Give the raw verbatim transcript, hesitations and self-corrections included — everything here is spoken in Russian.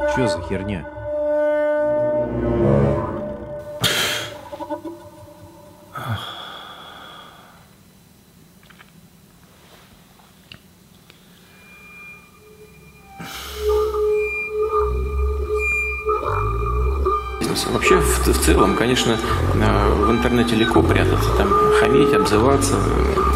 Чё за херня? Вообще, в, в целом, конечно, в интернете легко прятаться, там хамить, обзываться,